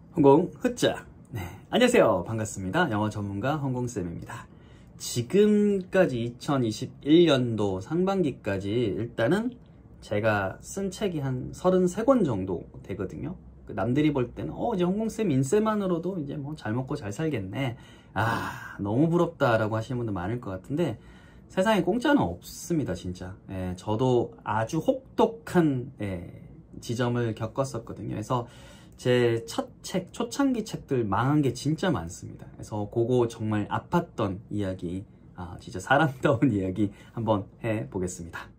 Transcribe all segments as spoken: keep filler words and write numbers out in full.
홍공 흐짜. 네, 안녕하세요. 반갑습니다. 영어 전문가 홍공쌤입니다. 지금까지 이천이십일 년도 상반기까지 일단은 제가 쓴 책이 한 서른세 권 정도 되거든요. 남들이 볼 때는 어 이제 홍공쌤 인쇄만으로도 이제 뭐 잘 먹고 잘 살겠네, 아 너무 부럽다 라고 하시는 분들 많을 것 같은데, 세상에 공짜는 없습니다. 진짜. 예, 저도 아주 혹독한 예, 지점을 겪었었거든요. 그래서 제 첫 책, 초창기 책들 망한 게 진짜 많습니다. 그래서 그거 정말 아팠던 이야기, 아 진짜 사람다운 이야기 한번 해보겠습니다.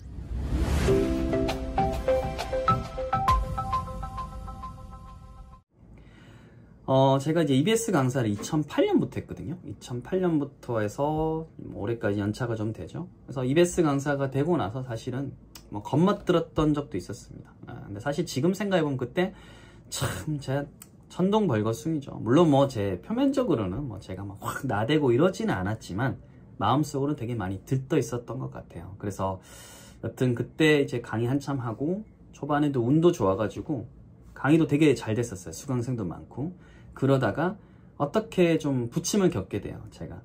어, 제가 이제 이비에스 강사를 이천팔 년부터 했거든요. 이천팔 년부터 해서 올해까지 연차가 좀 되죠. 그래서 이비에스 강사가 되고 나서 사실은 뭐 겁먹들었던 적도 있었습니다. 아, 근데 사실 지금 생각해보면 그때 참 제가 천둥벌거숭이죠. 물론 뭐 제 표면적으로는 뭐 제가 막 확 나대고 이러지는 않았지만 마음속으로 되게 많이 들떠 있었던 것 같아요. 그래서 여튼 그때 이제 강의 한참 하고 초반에도 운도 좋아가지고 강의도 되게 잘 됐었어요. 수강생도 많고. 그러다가 어떻게 좀 부침을 겪게 돼요. 제가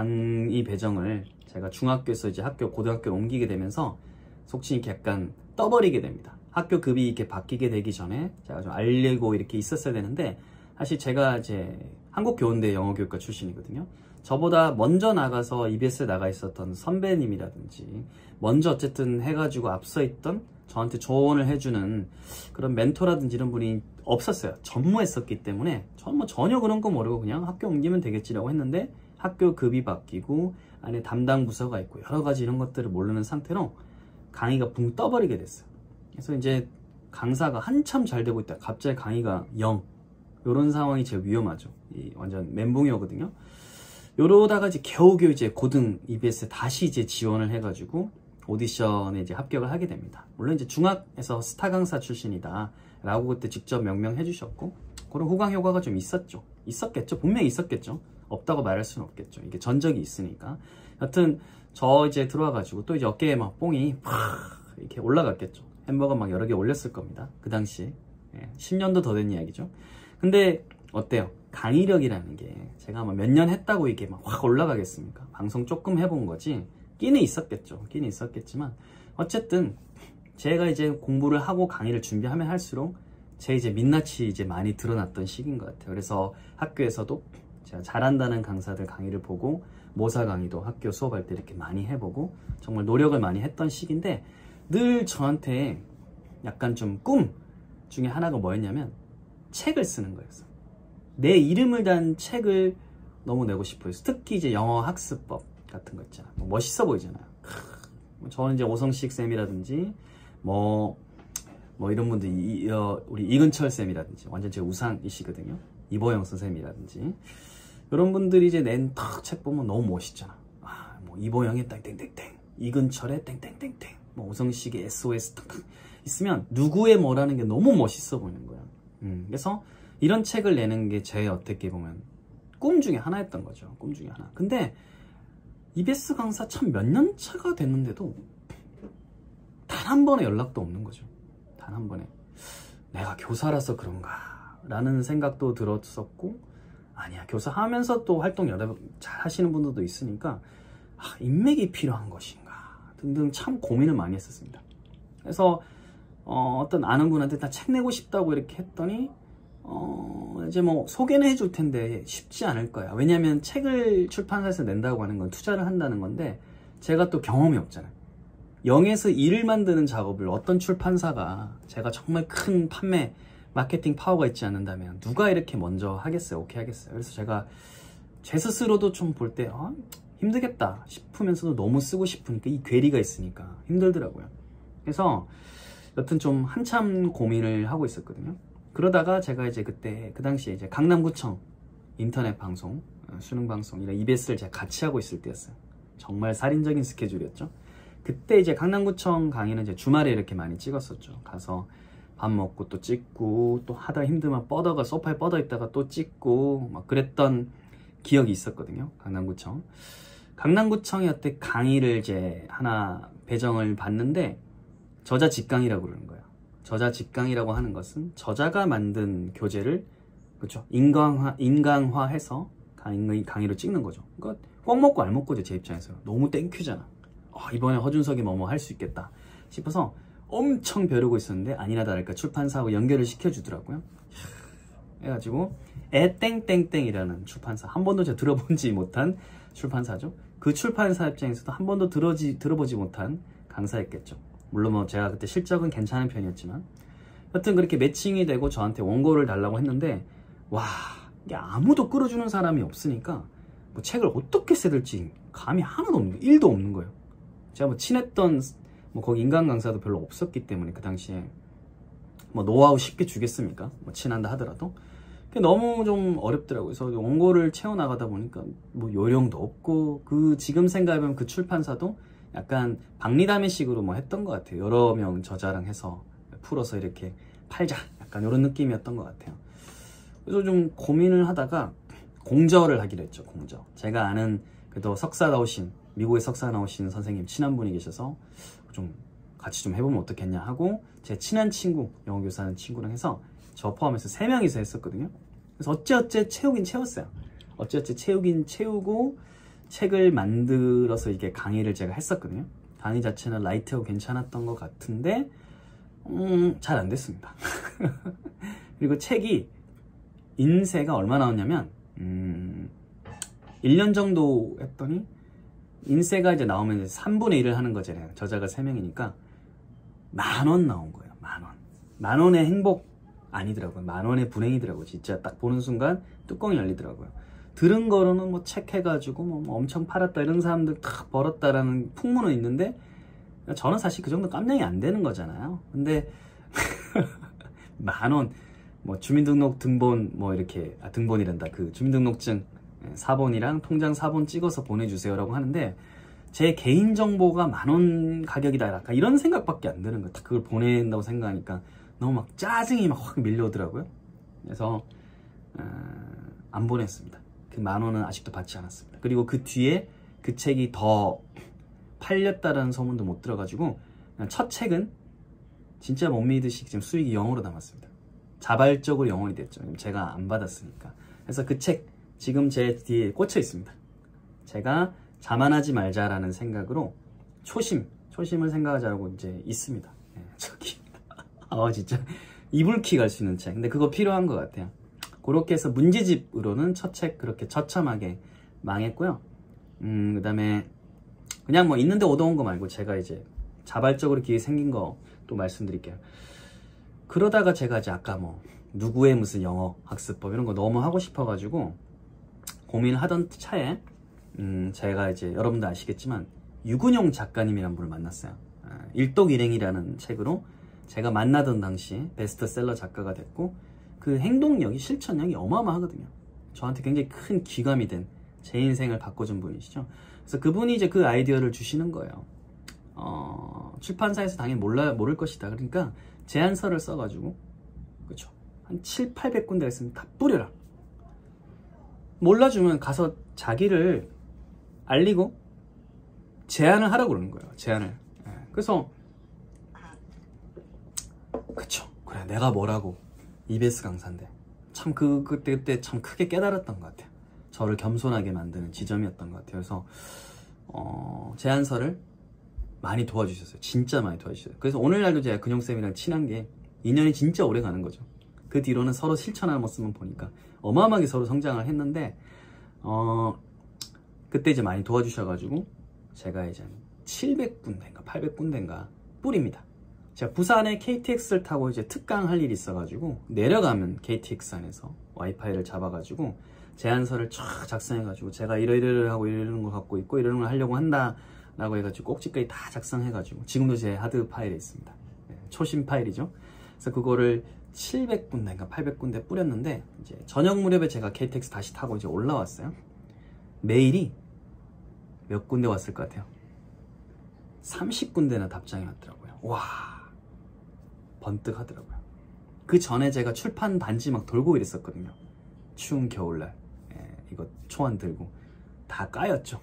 강의 배정을 제가 중학교에서 이제 학교 고등학교로 옮기게 되면서 속칭 이렇게 약간 떠버리게 됩니다. 학교 급이 이렇게 바뀌게 되기 전에 제가 좀 알리고 이렇게 있었어야 되는데, 사실 제가 이제 한국교원대 영어교육과 출신이거든요. 저보다 먼저 나가서 이비에스에 나가 있었던 선배님이라든지 먼저 어쨌든 해가지고 앞서 있던 저한테 조언을 해주는 그런 멘토라든지 이런 분이 없었어요. 전무했었기 때문에 전 뭐 전혀 그런 거 모르고 그냥 학교 옮기면 되겠지라고 했는데, 학교 급이 바뀌고 안에 담당 부서가 있고 여러 가지 이런 것들을 모르는 상태로 강의가 붕 떠버리게 됐어요. 그래서 이제 강사가 한참 잘 되고 있다 갑자기 강의가 영, 이런 상황이 제일 위험하죠. 이 완전 멘붕이 오거든요. 요러다가 이제 겨우겨우 이제 고등 이비에스에 다시 이제 지원을 해가지고 오디션에 이제 합격을 하게 됩니다. 물론 이제 중학에서 스타 강사 출신이다 라고 그때 직접 명명해 주셨고, 그런 호강 효과가 좀 있었죠. 있었겠죠. 분명히 있었겠죠. 없다고 말할 수는 없겠죠. 이게 전적이 있으니까. 여튼 저 이제 들어와가지고 또 이제 어깨에 막 뽕이 팍 이렇게 올라갔겠죠. 햄버거 막 여러 개 올렸을 겁니다. 그 당시에. 예, 십 년도 더 된 이야기죠. 근데 어때요? 강의력이라는 게 제가 아마 몇 년 했다고 이게 막 확 올라가겠습니까? 방송 조금 해본 거지. 끼는 있었겠죠. 끼는 있었겠지만 어쨌든 제가 이제 공부를 하고 강의를 준비하면 할수록 제 이제 민낯이 이제 많이 드러났던 시기인 것 같아요. 그래서 학교에서도 제가 잘한다는 강사들 강의를 보고 모사 강의도 학교 수업할 때 이렇게 많이 해보고 정말 노력을 많이 했던 시기인데, 늘 저한테 약간 좀 꿈 중에 하나가 뭐였냐면 책을 쓰는 거였어. 내 이름을 단 책을 너무 내고 싶어요. 특히 이제 영어 학습법 같은 거 있잖아. 뭐 멋있어 보이잖아요. 저는 이제 오성식 쌤이라든지 뭐, 뭐 이런 분들, 이, 어, 우리 이근철 쌤이라든지 완전 제 우상이시거든요. 이보영 선생님이라든지 이런 분들이 이제 낸 탁 책 보면 너무 멋있잖아. 아, 뭐 이보영의 땡땡땡땡, 이근철의 땡땡땡땡, 뭐 오성식의 에스오에스 딱 있으면 누구의 뭐라는 게 너무 멋있어 보이는 거야. 음, 그래서 이런 책을 내는 게 제 어떻게 보면 꿈 중에 하나였던 거죠. 꿈 중에 하나. 근데 이비에스 강사 참 몇 년 차가 됐는데도 단 한 번의 연락도 없는 거죠. 단 한 번에. 내가 교사라서 그런가 라는 생각도 들었었고, 아니야, 교사 하면서 또 활동 여러 잘 하시는 분들도 있으니까 아, 인맥이 필요한 것인가 등등 참 고민을 많이 했었습니다. 그래서 어, 어떤 아는 분한테 다 책 내고 싶다고 이렇게 했더니 어, 이제 뭐 소개는 해줄 텐데 쉽지 않을 거야. 왜냐면 책을 출판사에서 낸다고 하는 건 투자를 한다는 건데 제가 또 경험이 없잖아요. 영에서 일을 만드는 작업을 어떤 출판사가 제가 정말 큰 판매 마케팅 파워가 있지 않는다면 누가 이렇게 먼저 하겠어요? 오케이 하겠어요? 그래서 제가 제 스스로도 좀 볼 때 어, 힘들겠다 싶으면서도 너무 쓰고 싶으니까 이 괴리가 있으니까 힘들더라고요. 그래서 여튼 좀 한참 고민을 하고 있었거든요. 그러다가 제가 이제 그때 그 당시에 이제 강남구청 인터넷 방송, 수능 방송 이런 이비에스를 제가 같이 하고 있을 때였어요. 정말 살인적인 스케줄이었죠. 그때 이제 강남구청 강의는 이제 주말에 이렇게 많이 찍었었죠. 가서 밥 먹고 또 찍고 또 하다 힘들면 뻗어가 소파에 뻗어 있다가 또 찍고 막 그랬던 기억이 있었거든요. 강남구청. 강남구청이 어때 강의를 이제 하나 배정을 받는데 저자 직강이라고 그러는 거예요. 저자 직강이라고 하는 것은 저자가 만든 교재를 그렇죠? 인강화, 인강화해서 강의, 강의로 찍는 거죠. 그러니까 꽉 먹고 알 먹고죠. 제 입장에서 너무 땡큐잖아. 아, 이번에 허준석이 뭐뭐 할 수 있겠다 싶어서 엄청 벼르고 있었는데 아니나 다를까 출판사하고 연결을 시켜주더라고요. 해가지고 에땡땡땡이라는 출판사, 한 번도 제가 들어보지 못한 출판사죠. 그 출판사 입장에서도 한 번도 들어지, 들어보지 못한 강사였겠죠. 물론 뭐 제가 그때 실적은 괜찮은 편이었지만 여튼 그렇게 매칭이 되고 저한테 원고를 달라고 했는데 와, 이게 아무도 끌어주는 사람이 없으니까 뭐 책을 어떻게 써야 될지 감이 하나도 없는, 일도 없는 거예요. 제가 뭐 친했던 뭐 거기 인간 강사도 별로 없었기 때문에 그 당시에 뭐 노하우 쉽게 주겠습니까? 뭐 친한다 하더라도 너무 좀 어렵더라고요. 그래서 원고를 채워나가다 보니까 뭐 요령도 없고, 그 지금 생각해보면 그 출판사도 약간 박리담회식으로 뭐 했던 것 같아요. 여러 명 저자랑 해서 풀어서 이렇게 팔자, 약간 이런 느낌이었던 것 같아요. 그래서 좀 고민을 하다가 공저를 하기로 했죠. 공저. 제가 아는 그래도 석사 나오신, 미국에 석사 나오신 선생님 친한 분이 계셔서 좀 같이 좀 해보면 어떻겠냐 하고, 제 친한 친구, 영어 교사하는 친구랑 해서 저 포함해서 세 명이서 했었거든요. 그래서 어째어째 채우긴 채웠어요. 어째어째 채우긴 채우고 책을 만들어서 이게 강의를 제가 했었거든요. 강의 자체는 라이트하고 괜찮았던 것 같은데 음, 잘 안 됐습니다. 그리고 책이 인쇄가 얼마 나왔냐면 음, 일 년 정도 했더니 인쇄가 이제 나오면 이제 삼분의 일을 하는 거잖아요. 저자가 세 명이니까 만 원 나온 거예요. 만 원. 만 원의 행복 아니더라고요. 만 원의 불행이더라고요. 진짜 딱 보는 순간 뚜껑이 열리더라고요. 들은 거로는 뭐 책 해가지고 뭐 엄청 팔았다 이런 사람들 탁 벌었다라는 풍문은 있는데 저는 사실 그 정도 깜냥이 안 되는 거잖아요. 근데 만 원, 뭐 주민등록 등본 뭐 이렇게 아 등본이란다. 그 주민등록증 사본이랑 통장 사본 찍어서 보내주세요라고 하는데 제 개인정보가 만 원 가격이다 약간 이런 생각밖에 안 드는 거예요. 그걸 보낸다고 생각하니까 너무 막 짜증이 막 확 밀려오더라고요. 그래서 어, 안 보냈습니다. 그 만 원은 아직도 받지 않았습니다. 그리고 그 뒤에 그 책이 더 팔렸다라는 소문도 못 들어가지고 첫 책은 진짜 못 믿으시 지금 수익이 영으로 남았습니다. 자발적으로 영원이 됐죠. 제가 안 받았으니까. 그래서 그 책 지금 제 뒤에 꽂혀 있습니다. 제가 자만하지 말자라는 생각으로 초심, 초심을 생각하자고 이제 있습니다. 네, 저기. 아 진짜 이불킥 갈 수 있는 책. 근데 그거 필요한 것 같아요. 그렇게 해서 문제집으로는 첫 책 그렇게 처참하게 망했고요. 음, 그 다음에 그냥 뭐 있는데 얻어온 거 말고 제가 이제 자발적으로 기회 생긴 거 또 말씀드릴게요. 그러다가 제가 이제 아까 뭐 누구의 무슨 영어 학습법 이런 거 너무 하고 싶어가지고 고민을 하던 차에 음, 제가 이제 여러분도 아시겠지만 유근용 작가님이라는 분을 만났어요. 아, 일독일행이라는 책으로 제가 만나던 당시 베스트셀러 작가가 됐고 그 행동력이, 실천력이 어마어마하거든요. 저한테 굉장히 큰 귀감이 된 제 인생을 바꿔준 분이시죠. 그래서 그분이 이제 그 아이디어를 주시는 거예요. 어, 출판사에서 당연히 몰라, 모를 것이다. 그러니까 제안서를 써가지고 그쵸, 한 칠, 팔백 군데 있으면 다 뿌려라. 몰라주면 가서 자기를 알리고 제안을 하라고 그러는 거예요. 제안을. 네. 그래서 그쵸, 그래 내가 뭐라고 이비에스 강사인데 참 그 그때 그때 참 크게 깨달았던 것 같아요. 저를 겸손하게 만드는 지점이었던 것 같아요. 그래서 어, 제안서를 많이 도와주셨어요. 진짜 많이 도와주셨어요. 그래서 오늘날도 제가 근용쌤이랑 친한 게 인연이 진짜 오래 가는 거죠. 그 뒤로는 서로 실천하는 모습만 보니까 어마어마하게 서로 성장을 했는데 어, 그때 이제 많이 도와주셔가지고 제가 이제 칠백 군데인가 팔백 군데인가 뿌립니다. 제가 부산에 케이티엑스를 타고 이제 특강 할 일이 있어가지고 내려가면 케이티엑스 안에서 와이파이를 잡아가지고 제안서를 쫙 작성해가지고 제가 이러이러 하고 이러는 걸 갖고 있고 이러는 걸 하려고 한다 라고 해가지고 꼭지까지 다 작성해가지고 지금도 제 하드 파일에 있습니다. 네, 초심 파일이죠. 그래서 그거를 칠백 군데인가 팔백 군데 뿌렸는데 이제 저녁 무렵에 제가 케이티엑스 다시 타고 이제 올라왔어요. 메일이 몇 군데 왔을 것 같아요? 삼십 군데나 답장이 왔더라고요. 와, 번뜩 하더라고요. 그 전에 제가 출판 단지 막 돌고 이랬었거든요. 추운 겨울날 예, 이거 초안 들고 다 까였죠.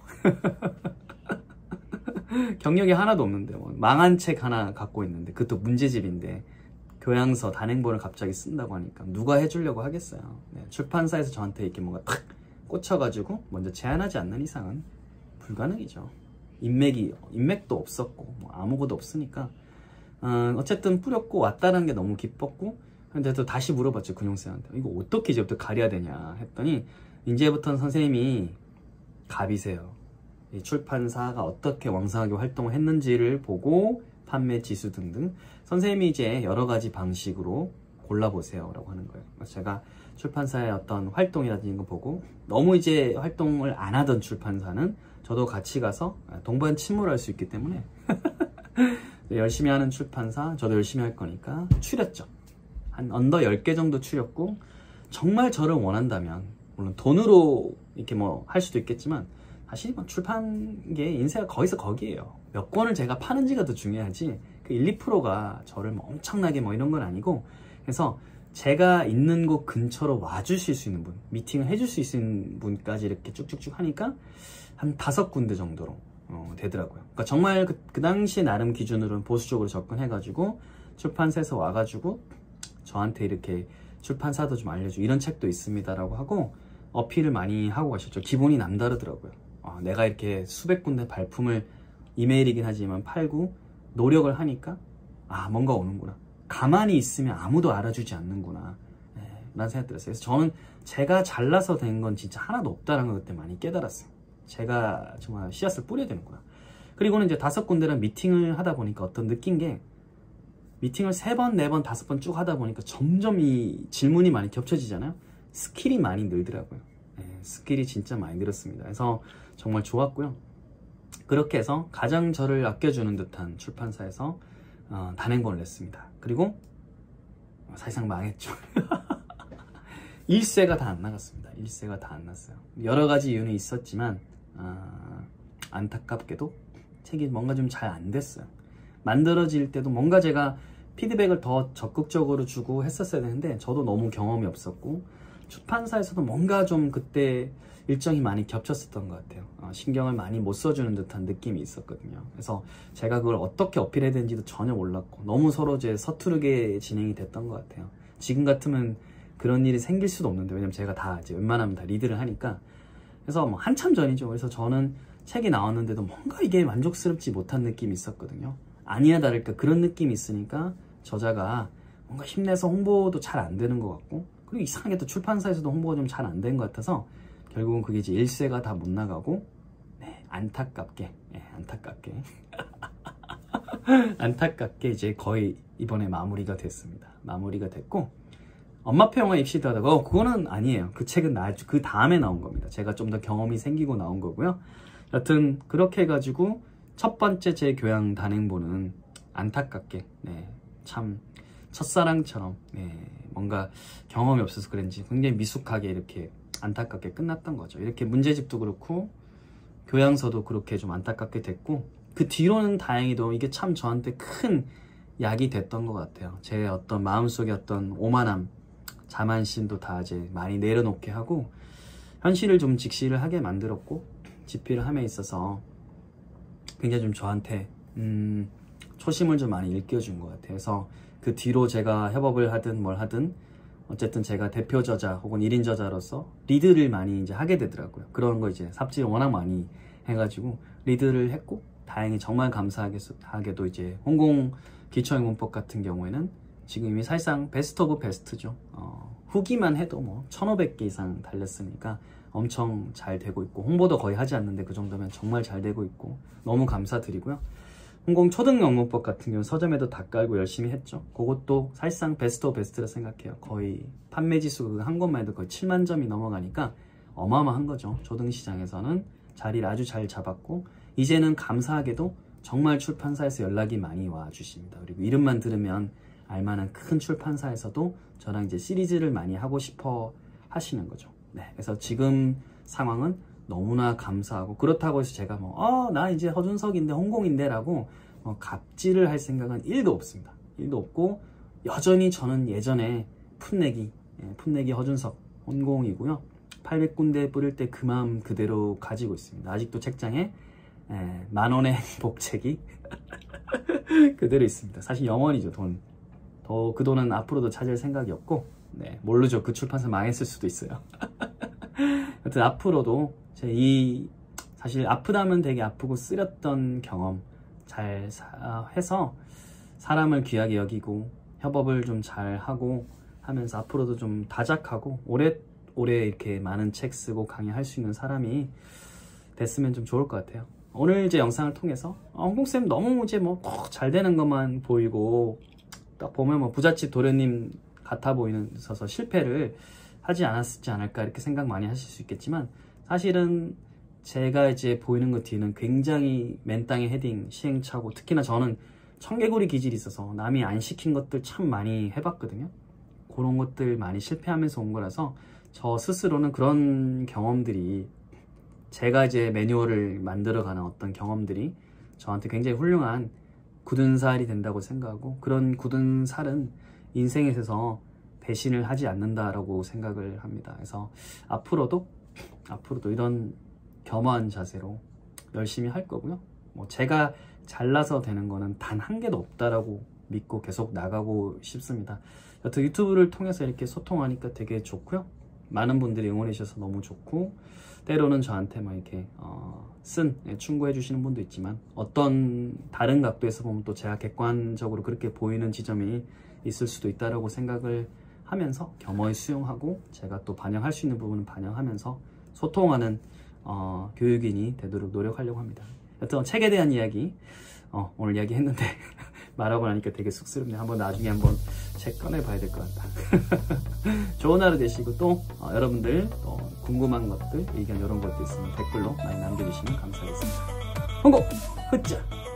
경력이 하나도 없는데 뭐 망한 책 하나 갖고 있는데 그것도 문제집인데 교양서, 단행본을 갑자기 쓴다고 하니까 누가 해주려고 하겠어요. 네, 출판사에서 저한테 이렇게 뭔가 탁 꽂혀가지고 먼저 제안하지 않는 이상은 불가능이죠. 인맥이, 인맥도 없었고 뭐 아무것도 없으니까 어, 어쨌든 뿌렸고 왔다는 게 너무 기뻤고, 근데 또 다시 물어봤죠, 근용쌤한테. 이거 어떻게 이제부터 가려야 되냐 했더니, 이제부터는 선생님이 갑이세요. 이 출판사가 어떻게 왕성하게 활동을 했는지를 보고 판매 지수 등등 선생님이 이제 여러 가지 방식으로 골라보세요 라고 하는 거예요. 제가 출판사의 어떤 활동이라든지 이런 거 보고, 너무 이제 활동을 안 하던 출판사는 저도 같이 가서 동반 침몰할 수 있기 때문에 열심히 하는 출판사 저도 열심히 할 거니까 추렸죠. 한 언더 열 개 정도 추렸고, 정말 저를 원한다면 물론 돈으로 이렇게 뭐 할 수도 있겠지만 사실 뭐 출판계 인쇄가 거기서 거기에요. 몇 권을 제가 파는지가 더 중요하지 그 일, 이 퍼센트가 저를 뭐 엄청나게 뭐 이런 건 아니고, 그래서 제가 있는 곳 근처로 와주실 수 있는 분, 미팅을 해줄 수 있는 분까지 이렇게 쭉쭉쭉 하니까 한 다섯 군데 정도로 어, 되더라고요. 그러니까 정말 그, 그 당시 나름 기준으로는 보수적으로 접근해가지고 출판사에서 와가지고 저한테 이렇게 출판사도 좀 알려주고 이런 책도 있습니다라고 하고 어필을 많이 하고 가셨죠. 기분이 남다르더라고요. 아, 내가 이렇게 수백 군데 발품을 이메일이긴 하지만 팔고 노력을 하니까 아 뭔가 오는구나. 가만히 있으면 아무도 알아주지 않는구나 네, 라는 생각이 들었어요. 그래서 저는 제가 잘나서 된 건 진짜 하나도 없다는 걸 그때 많이 깨달았어요. 제가 정말 씨앗을 뿌려야 되는구나. 그리고는 이제 다섯 군데랑 미팅을 하다 보니까 어떤 느낀 게, 미팅을 세 번, 네 번, 다섯 번 쭉 하다 보니까 점점 이 질문이 많이 겹쳐지잖아요. 스킬이 많이 늘더라고요. 네, 스킬이 진짜 많이 늘었습니다. 그래서 정말 좋았고요. 그렇게 해서 가장 저를 아껴주는 듯한 출판사에서 어, 단행본을 냈습니다. 그리고 사실상 망했죠. 일세가 다 안 나갔습니다. 일세가 다 안 났어요. 여러 가지 이유는 있었지만 어, 안타깝게도 책이 뭔가 좀 잘 안 됐어요. 만들어질 때도 뭔가 제가 피드백을 더 적극적으로 주고 했었어야 되는데 저도 너무 경험이 없었고, 출판사에서도 뭔가 좀 그때 일정이 많이 겹쳤었던 것 같아요. 어, 신경을 많이 못 써주는 듯한 느낌이 있었거든요. 그래서 제가 그걸 어떻게 어필해야 되는지도 전혀 몰랐고 너무 서로 이제 서투르게 진행이 됐던 것 같아요. 지금 같으면 그런 일이 생길 수도 없는데, 왜냐면 제가 다 이제 웬만하면 다 리드를 하니까. 그래서 뭐 한참 전이죠. 그래서 저는 책이 나왔는데도 뭔가 이게 만족스럽지 못한 느낌이 있었거든요. 아니나 다를까 그런 느낌이 있으니까 저자가 뭔가 힘내서 홍보도 잘 안 되는 것 같고, 그리고 이상하게 또 출판사에서도 홍보가 좀 잘 안 된 것 같아서 결국은 그게 이제 일세가 다 못 나가고, 네, 안타깝게, 네, 안타깝게 안타깝게 이제 거의 이번에 마무리가 됐습니다. 마무리가 됐고, 엄마표 영화 입시도 하다가 어, 그거는 아니에요. 그 책은 나, 그 다음에 나온 겁니다. 제가 좀 더 경험이 생기고 나온 거고요. 여튼 그렇게 해가지고 첫 번째 제 교양 단행본은 안타깝게 네, 참 첫사랑처럼 네, 뭔가 경험이 없어서 그런지 굉장히 미숙하게 이렇게 안타깝게 끝났던 거죠. 이렇게 문제집도 그렇고 교양서도 그렇게 좀 안타깝게 됐고, 그 뒤로는 다행히도 이게 참 저한테 큰 약이 됐던 것 같아요. 제 어떤 마음속에 어떤 오만함, 자만심도 다 이제 많이 내려놓게 하고 현실을 좀 직시를 하게 만들었고, 집필을 함에 있어서 굉장히 좀 저한테 음, 초심을 좀 많이 일깨워준 것 같아요. 그래서 그 뒤로 제가 협업을 하든 뭘 하든 어쨌든 제가 대표 저자 혹은 일 인 저자로서 리드를 많이 이제 하게 되더라고요. 그런 거 이제 삽질을 워낙 많이 해가지고 리드를 했고, 다행히 정말 감사하게도 이제 홍콩 기초영문법 같은 경우에는 지금 이미 사실상 베스트 오브 베스트죠. 어, 후기만 해도 뭐 천오백 개 이상 달렸으니까 엄청 잘 되고 있고, 홍보도 거의 하지 않는데 그 정도면 정말 잘 되고 있고 너무 감사드리고요. 홍콩 초등영문법 같은 경우는 서점에도 다 깔고 열심히 했죠. 그것도 사실상 베스트 오브 베스트라 생각해요. 거의 판매 지수 한 권만 해도 거의 칠만 점이 넘어가니까 어마어마한 거죠. 초등시장에서는 자리를 아주 잘 잡았고, 이제는 감사하게도 정말 출판사에서 연락이 많이 와 주십니다. 그리고 이름만 들으면 알만한 큰 출판사에서도 저랑 이제 시리즈를 많이 하고 싶어 하시는 거죠. 네, 그래서 지금 상황은 너무나 감사하고, 그렇다고 해서 제가 뭐, 어, 나 이제 허준석인데, 홍콩인데 라고 어, 갑질을 할 생각은 일도 없습니다. 일도 없고, 여전히 저는 예전에 풋내기, 예, 풋내기 허준석, 홍콩이고요. 팔백 군데 뿌릴 때 그 마음 그대로 가지고 있습니다. 아직도 책장에 예, 만원의 복책이 그대로 있습니다. 사실 영원이죠. 돈, 더 그 돈은 앞으로도 찾을 생각이 없고, 네, 모르죠. 그 출판사 망했을 수도 있어요. 하여튼 앞으로도 제 이 사실 아프다면 되게 아프고 쓰렸던 경험 잘 사, 해서 사람을 귀하게 여기고 협업을 좀 잘 하고 하면서 앞으로도 좀 다작하고 오래오래 이렇게 많은 책 쓰고 강의할 수 있는 사람이 됐으면 좀 좋을 것 같아요. 오늘 이제 영상을 통해서 어, 홍콩쌤 너무 이제 뭐 꼭 잘 되는 것만 보이고 딱 보면 뭐 부잣집 도련님 같아 보이는 있어서 실패를 하지 않았지 않을까 이렇게 생각 많이 하실 수 있겠지만, 사실은 제가 이제 보이는 것 뒤에는 굉장히 맨땅에 헤딩 시행착오, 특히나 저는 청개구리 기질이 있어서 남이 안 시킨 것들 참 많이 해봤거든요. 그런 것들 많이 실패하면서 온 거라서 저 스스로는 그런 경험들이, 제가 이제 매뉴얼을 만들어가는 어떤 경험들이 저한테 굉장히 훌륭한 굳은 살이 된다고 생각하고, 그런 굳은 살은 인생에 있어서 배신을 하지 않는다라고 생각을 합니다. 그래서 앞으로도 앞으로도 이런 겸허한 자세로 열심히 할 거고요. 뭐 제가 잘나서 되는 거는 단 한 개도 없다라고 믿고 계속 나가고 싶습니다. 여튼 유튜브를 통해서 이렇게 소통하니까 되게 좋고요. 많은 분들이 응원해 주셔서 너무 좋고, 때로는 저한테 뭐 이렇게 어, 쓴 충고해 주시는 분도 있지만, 어떤 다른 각도에서 보면 또 제가 객관적으로 그렇게 보이는 지점이 있을 수도 있다라고 생각을 하면서 겸허히 수용하고, 제가 또 반영할 수 있는 부분은 반영하면서 소통하는 어, 교육인이 되도록 노력하려고 합니다. 여튼 책에 대한 이야기 어, 오늘 이야기 했는데 말하고 나니까 되게 쑥스럽네요. 한번 나중에 한번 책 꺼내봐야 될 것 같다. 좋은 하루 되시고, 또 어, 여러분들 또 궁금한 것들, 의견 이런 것도 있으면 댓글로 많이 남겨주시면 감사하겠습니다. 홍콩 흐짜!